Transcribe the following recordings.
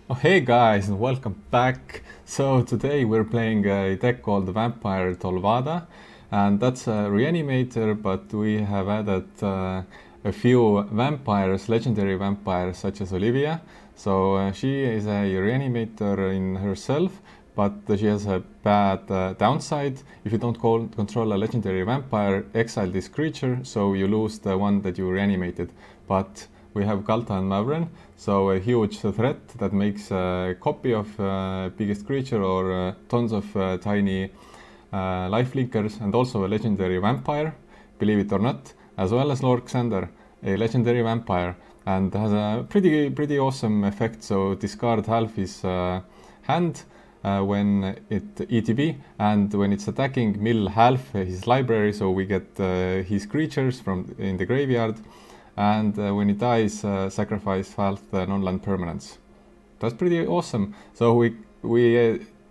Oh, hey guys, and welcome back. So today we're playing a deck called the Vampire Tolvada, and that's a reanimator, but we have added a few vampires, legendary vampires such as Olivia. So she is a reanimator in herself, but she has a bad downside. If you don't control a legendary vampire, exile this creature, so you lose the one that you reanimated. But we have Galta and Mavren, so a huge threat that makes a copy of biggest creature or tons of tiny life linkers, and also a legendary vampire, believe it or not, as well as Lord Xander, a legendary vampire, and has a pretty awesome effect. So discard half his hand when it ETB, and when it's attacking, mill half his library, so we get his creatures from in the graveyard. And when he dies, sacrifice half the non-land permanents. That's pretty awesome. So we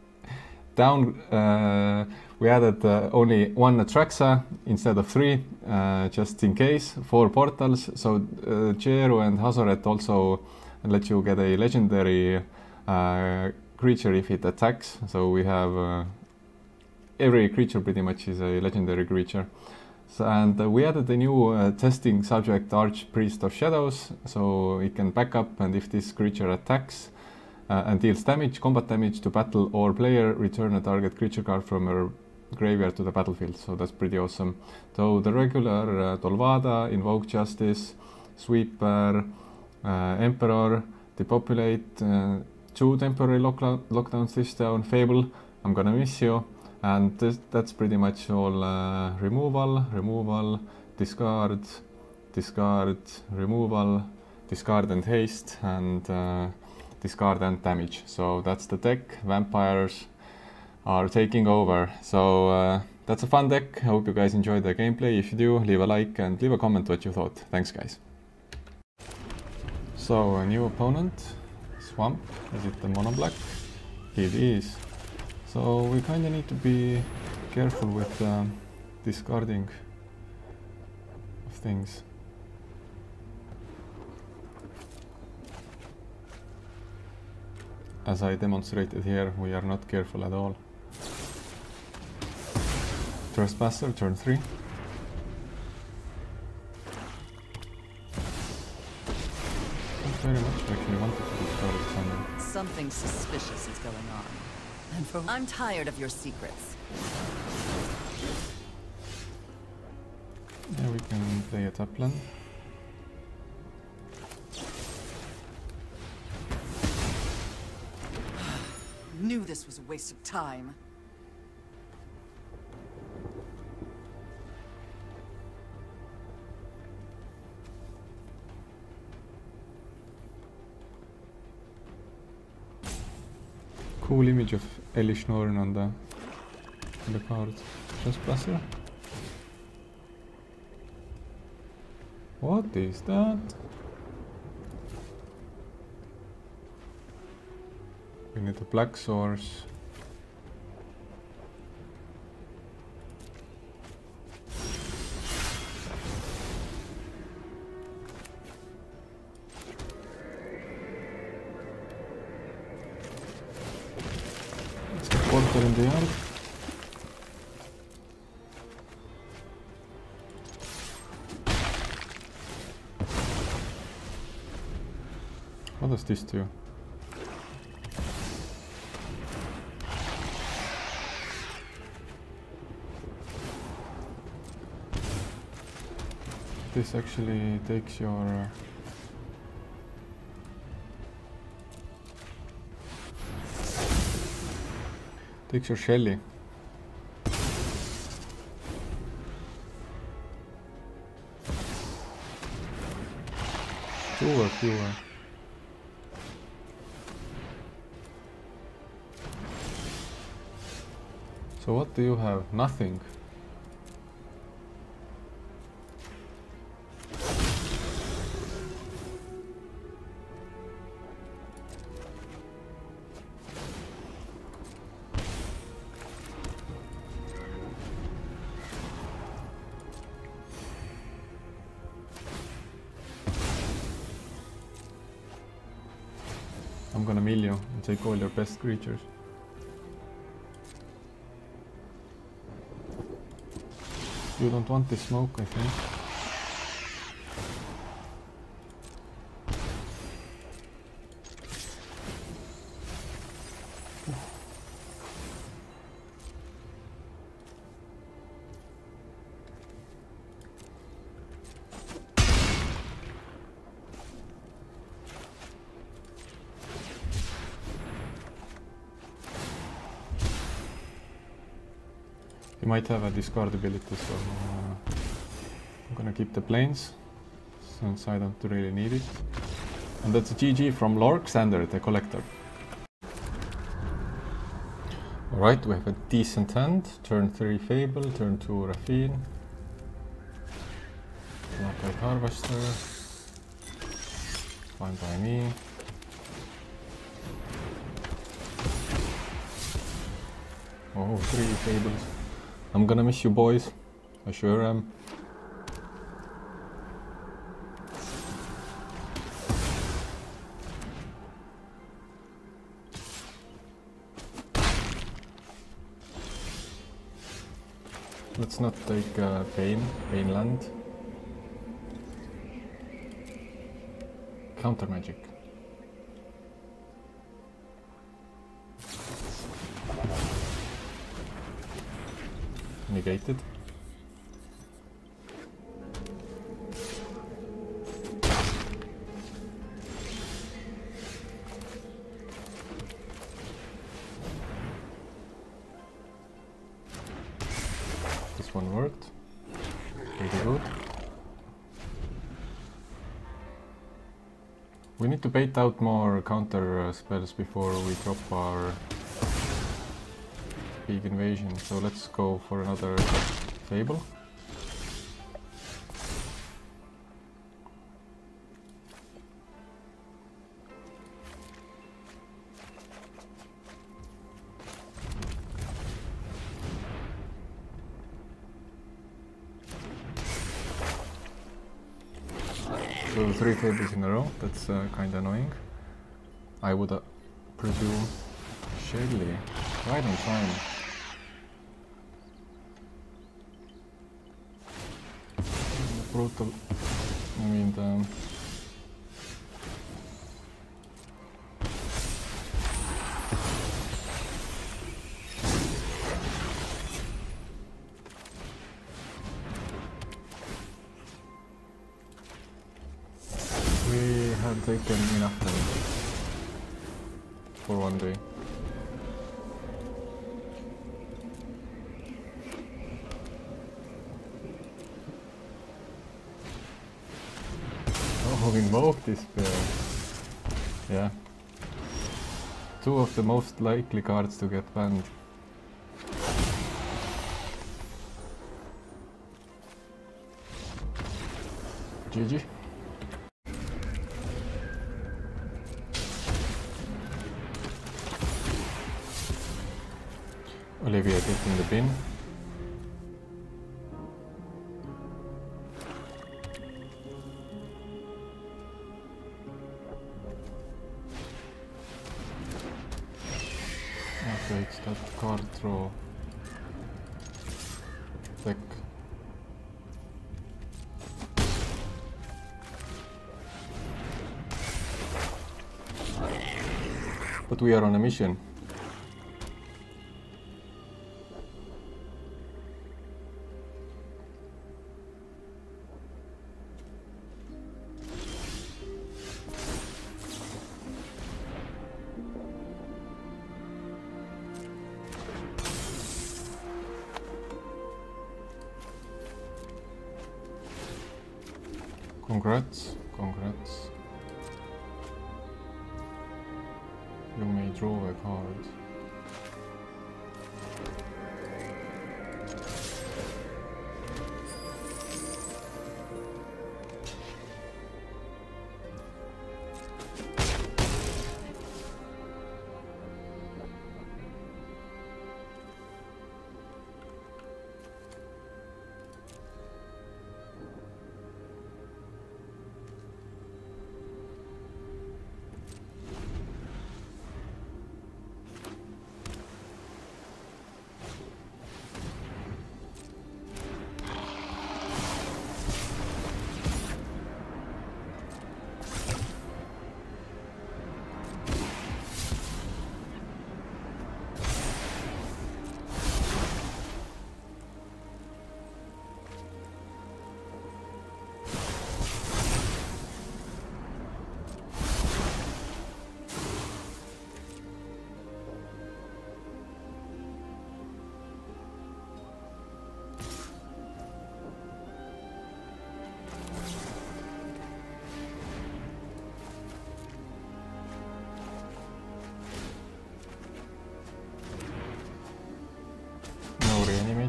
added only one Atraxa instead of three, just in case, 4 portals. So Jeru and Hazoret also let you get a legendary creature if it attacks. So we have every creature pretty much is a legendary creature. And we added a new testing subject, Archpriest of Shadows, so it can back up, and if this creature attacks and deals damage, combat damage to battle or player, return a target creature card from her graveyard to the battlefield. So that's pretty awesome. So the regular Tolvada, Invoke Justice, Sweeper, Emperor, Depopulate, 2 temporary lockdowns this down, Fable, I'm gonna miss you. And that's pretty much all removal, discard, removal, discard and haste, and discard and damage. So that's the deck. Vampires are taking over. So that's a fun deck. I hope you guys enjoyed the gameplay. If you do, leave a like and leave a comment what you thought. Thanks guys. So a new opponent, Swamp. Is it the mono black? It is. So we kind of need to be careful with discarding of things. As I demonstrated here, we are not careful at all. Trespasser, turn 3. Not very much, actually wanted to discard some. Something suspicious is going on. I'm tired of your secrets. Yeah, we can play a Taplan. Knew this was a waste of time. Cool image of Elish Norn on the card. Trespasser. What is that? We need a black source. Portal in the yard. What does this do? This actually takes your Shelly. Two or fewer. So what do you have? Nothing. I'm gonna mill you and take all your best creatures. You don't want this smoke, I think. You might have a discard ability, so I'm gonna keep the planes since I don't really need it. And that's a GG from Lorksander, the Collector. Alright, we have a decent hand. Turn 3 Fable, turn 2 Raffine. Knockout Harvester. Fine by me. Oh, 3 Fables. I'm gonna miss you, boys. I sure am. Let's not take Pain land. Counter magic. Negated. This one worked. Pretty good. We need to bait out more counter spells before we drop our big invasion, so let's go for another Fable. So 3 Fables in a row, that's kinda annoying. I would presume Shelly, right on time. Brutal. I mean, we had taken enough damage for one day. Oh, invoke this spell. Yeah. 2 of the most likely cards to get banned. GG. Olivia getting the bin. Okay, it's that card draw deck. But we are on a mission. Congrats, congrats. You may draw a card.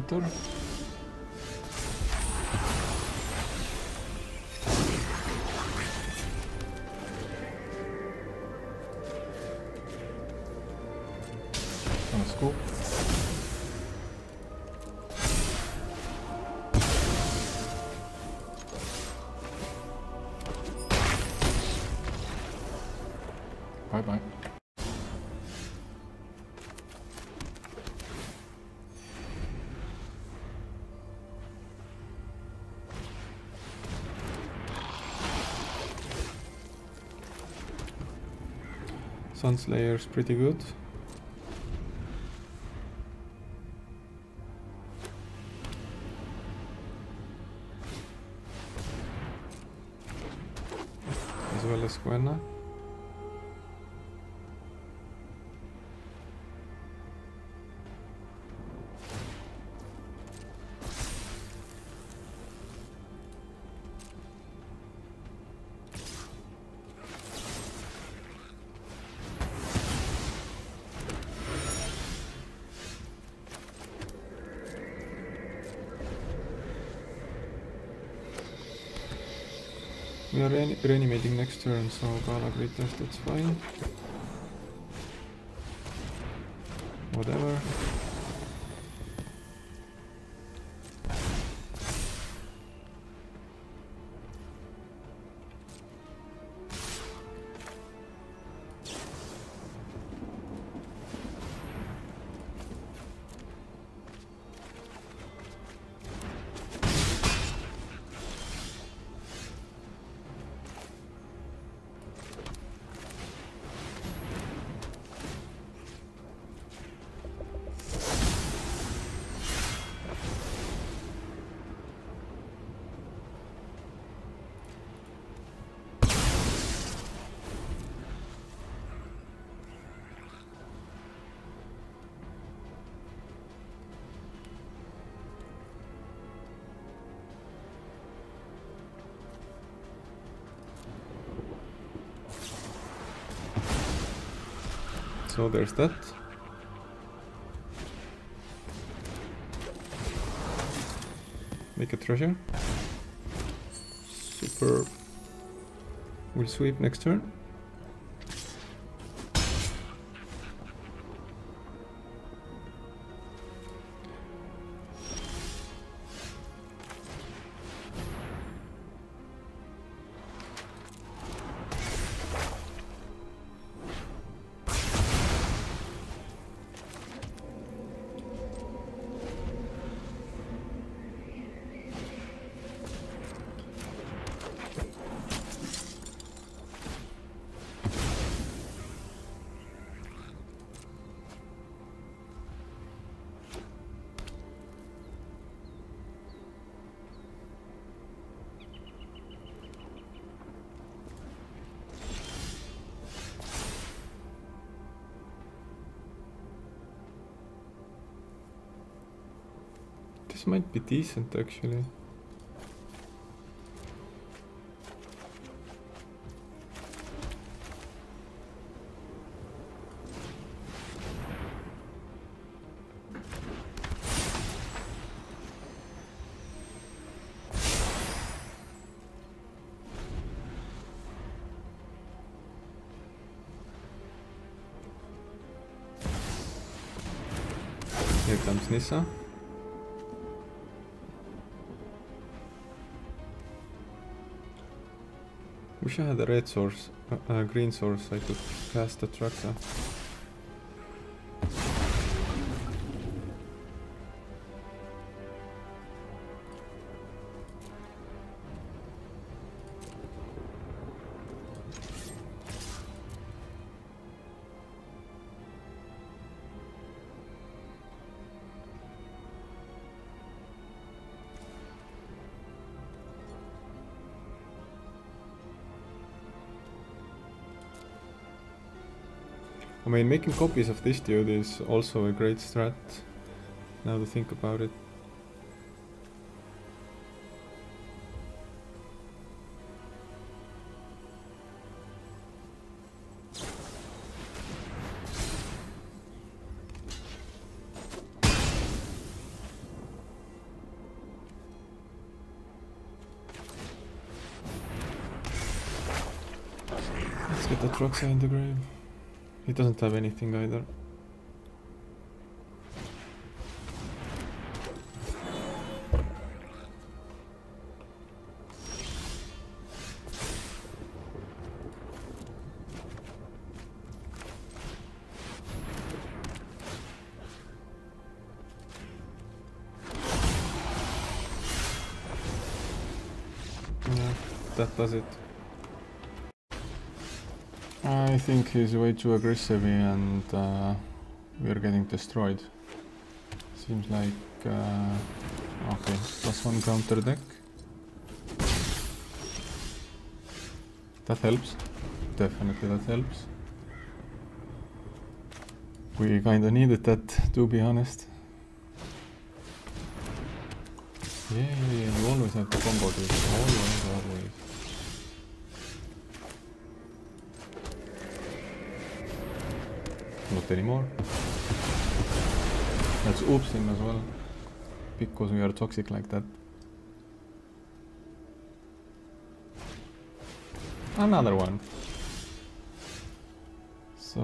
counter. Gonna scoop. Bye bye. Sunslayer's pretty good. As well as Gwenna. We are reanimating next turn, so Gala Gritters, that's fine. Whatever. So there's that. Make a treasure. Super. We'll sweep next turn. This might be decent actually. Here comes Nissa. Wish I had a red source, green source, I could cast the Traxa. I mean, making copies of this dude is also a great strat, now to think about it. get that Roxa in the grave. He doesn't have anything either. Yeah, that does it. I think he's way too aggressive and we're getting destroyed. Seems like... okay, +1 counter deck. That helps. Definitely that helps. We kinda needed that, to be honest. Yeah, you always have to combo this. Always. Not anymore. Let's oops him as well, because we are toxic like that. Another one. So...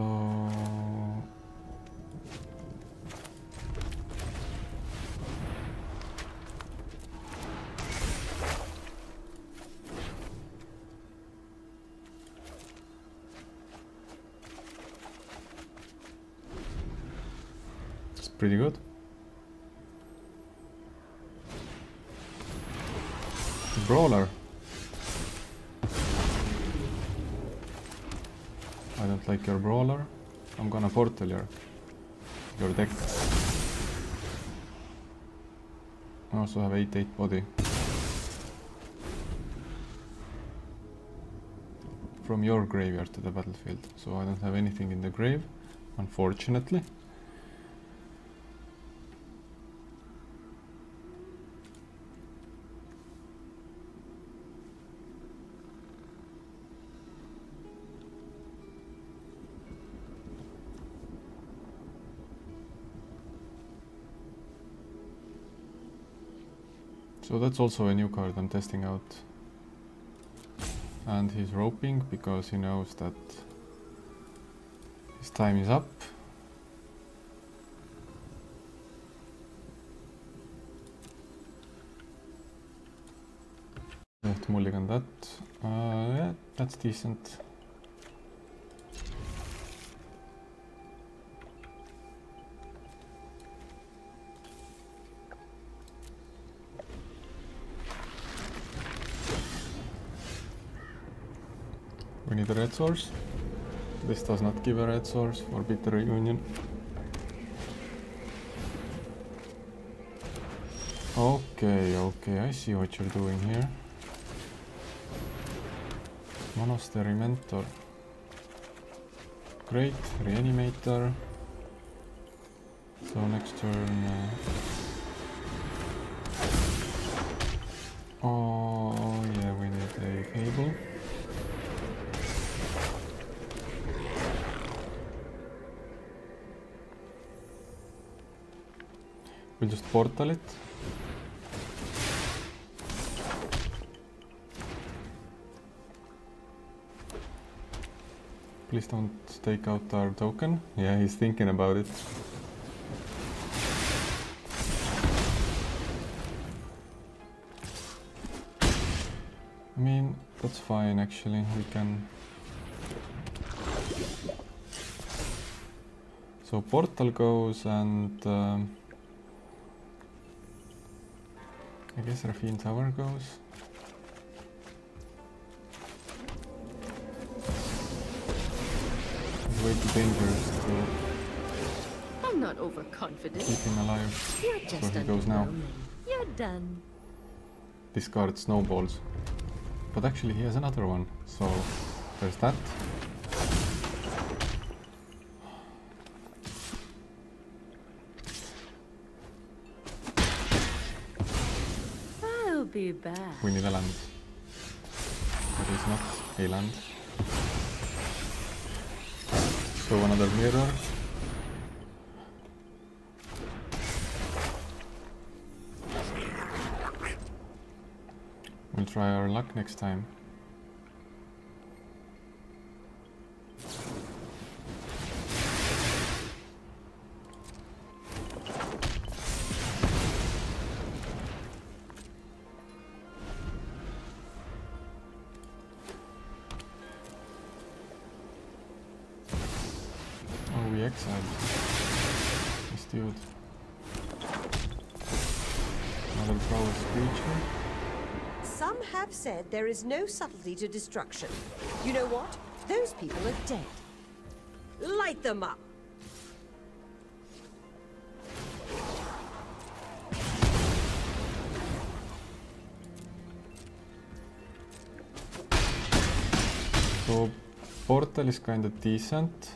it's pretty good. Brawler. I don't like your brawler. I'm gonna portal your deck. I also have 8/8 body. From your graveyard to the battlefield. So I don't have anything in the grave, unfortunately. So that's also a new card I'm testing out. And he's roping because he knows that his time is up. I have to mulligan that. Yeah, that's decent. We need a red source. This does not give a red source for Bitter Reunion. Okay, I see what you're doing here. Monastery Mentor. Great, Reanimator. So next turn... oh yeah, we need a cable. We'll just portal it. Please don't take out our token. Yeah, he's thinking about it. I mean, that's fine actually, we can... So portal goes and... I guess Raffine Tower goes. It's way too dangerous to... I'm not overconfident. Keep him alive. You're just so he goes now. You're done. Discard snowballs. But actually he has another one, so there's that. I'll be back. We need a land. That is not a land. So another mirror. We'll try our luck next time. side. This dude. Another prowess creature. Some have said there is no subtlety to destruction. You know what? Those people are dead. Light them up! So, portal is kind of decent.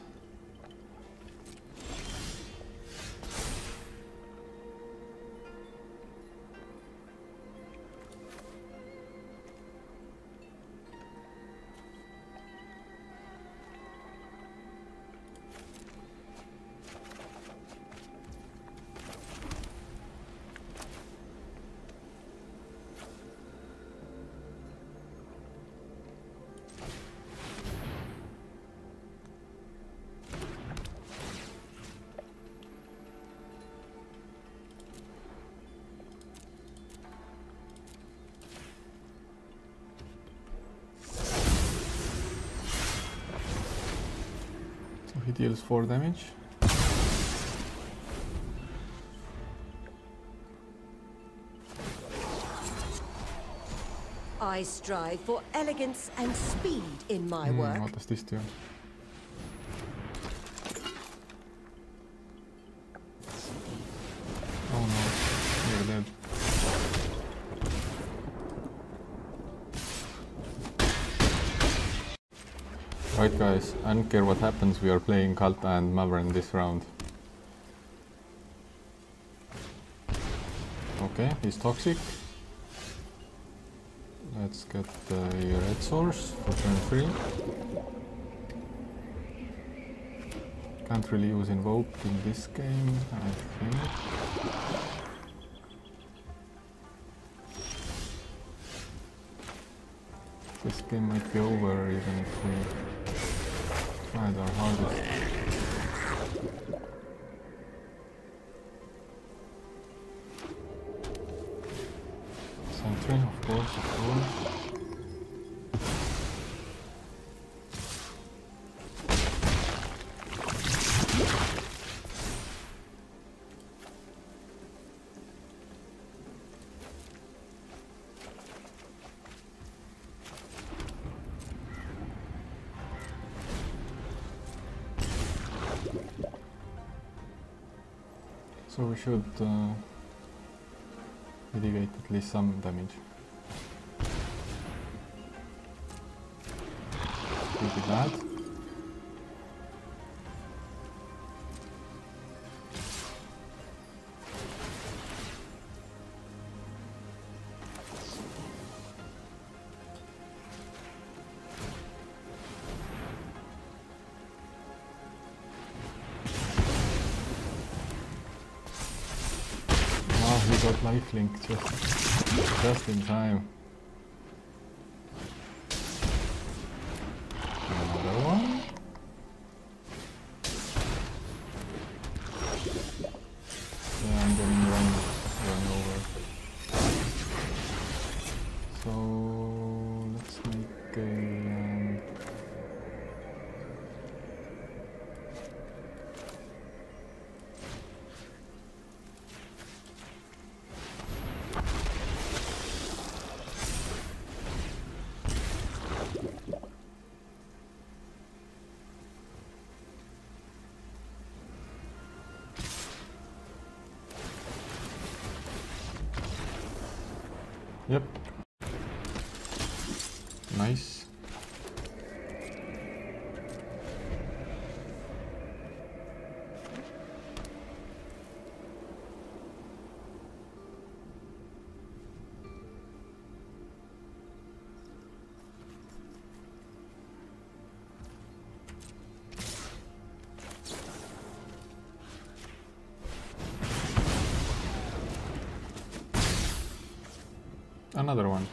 He deals 4 damage. I strive for elegance and speed in my work. What does this do? Oh no, you're dead. Right guys, I don't care what happens, we are playing Kalta and Mavren this round. Okay, he's toxic. Let's get the red source for turn 3. Can't really use Invoke in this game, I think. This game might be over even if we tried our hardest. Sentry, of course, of course. So we should mitigate at least some damage. Pretty bad. He got lifelink just in time. Another one. Yeah, I'm getting run over. So let's make a Yep. Nice. Another one.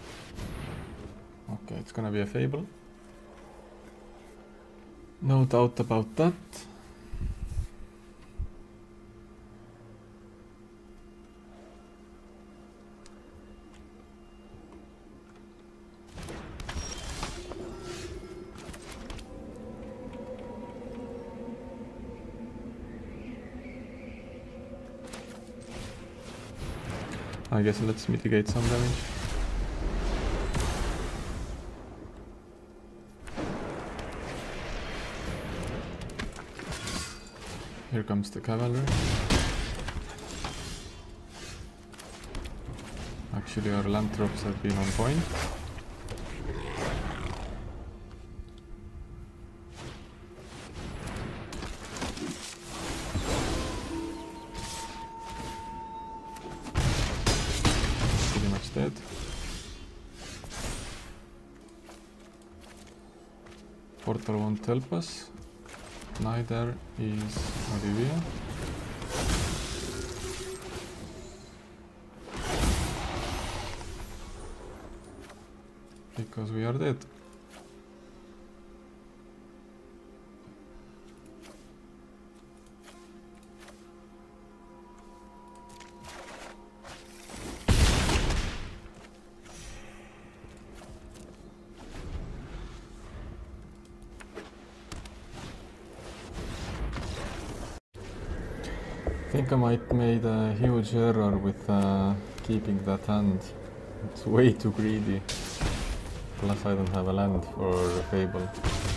Okay, it's gonna be a Fable. No doubt about that. I guess let's mitigate some damage. Here comes the cavalry. Actually, our Lanthrops have been on point. Pretty much dead. Portal won't help us. Neither is Olivia. Because we are dead. I think I might made a huge error with keeping that hand. It's way too greedy. Plus I don't have a land for Fable.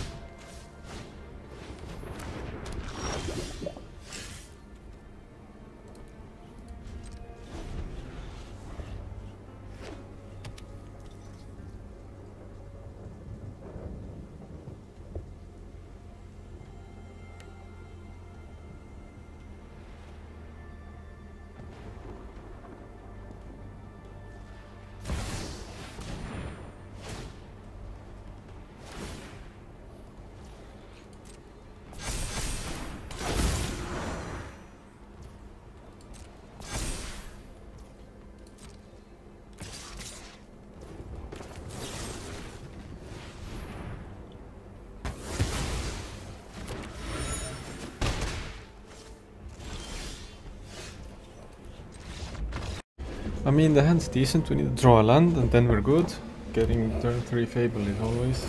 I mean, the hand's decent, we need to draw a land and then we're good. Getting turn 3 Fable is always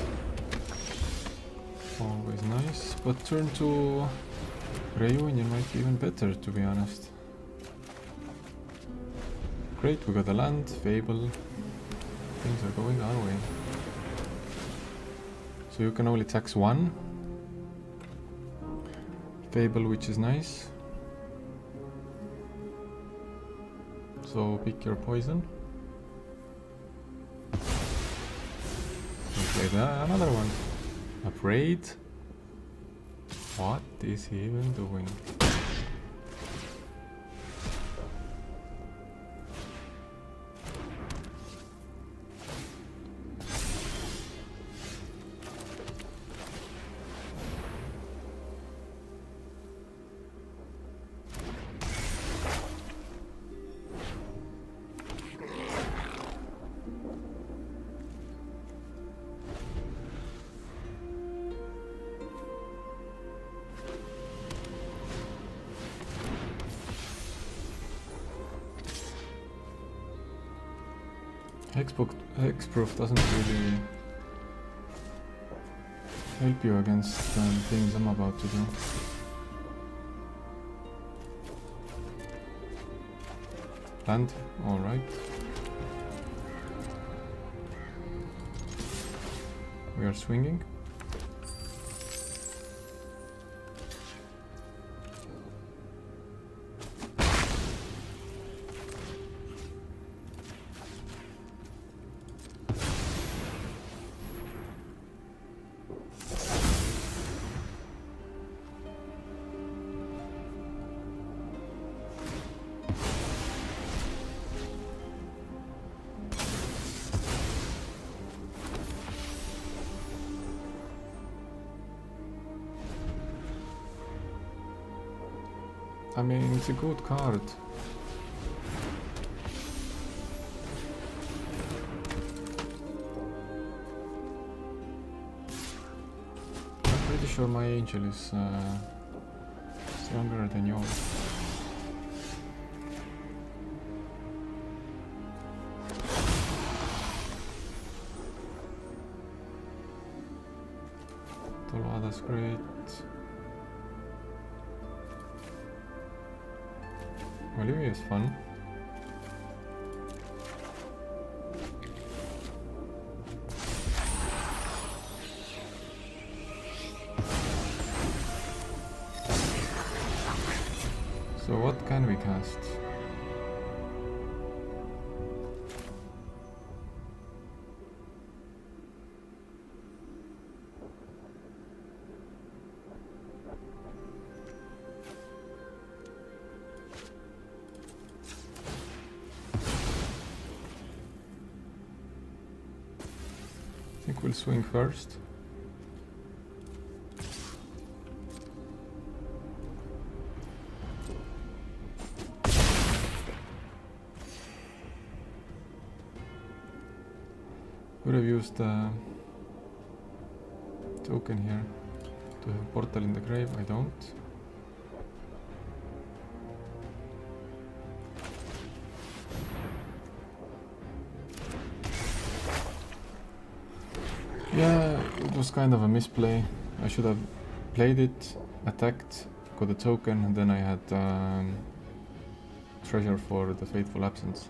nice, but turn 2 Reunion might be even better, to be honest. Great, we got a land, Fable, things are going our way. So you can only tax 1 Fable, which is nice. So pick your poison. Okay, another one. Afraid? What is he even doing? Hexproof doesn't really help you against things I'm about to do. Land, alright. We are swinging. I mean, it's a good card. I'm pretty sure my angel is stronger than yours. Tolvada's great. Olivia is fun. So what can we cast? I think we'll swing first. Could have used the token here to have a portal in the grave. I don't. Yeah, it was kind of a misplay. I should have played it, attacked, got a token, and then I had treasure for the Fateful Absence.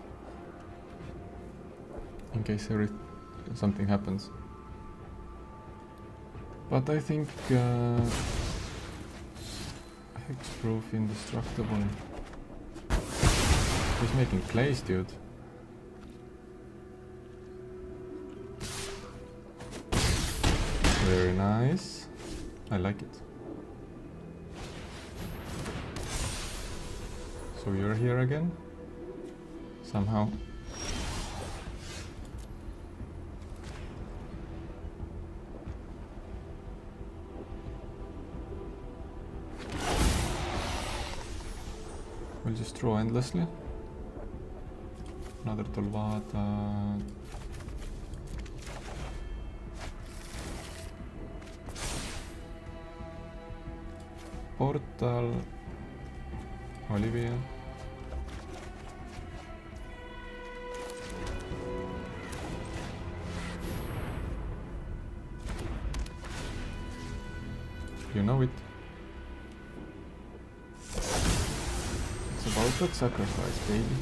In case something happens. But I think Hexproof Indestructible. He's making plays, dude. Very nice. I like it. So you're here again? Somehow. We'll just draw endlessly. Another Tolvada. Portal. Olivia. You know it. It's about that sacrifice, baby.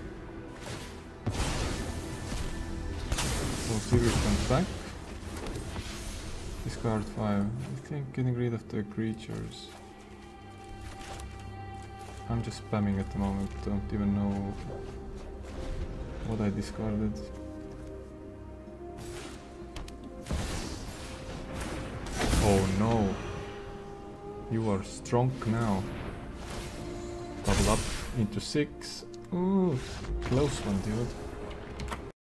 So Sirius comes back. Discard 5. I think getting rid of the creatures. I'm just spamming at the moment, don't even know what I discarded. Oh no! You are strong now. Double up into 6. Ooh, close one, dude.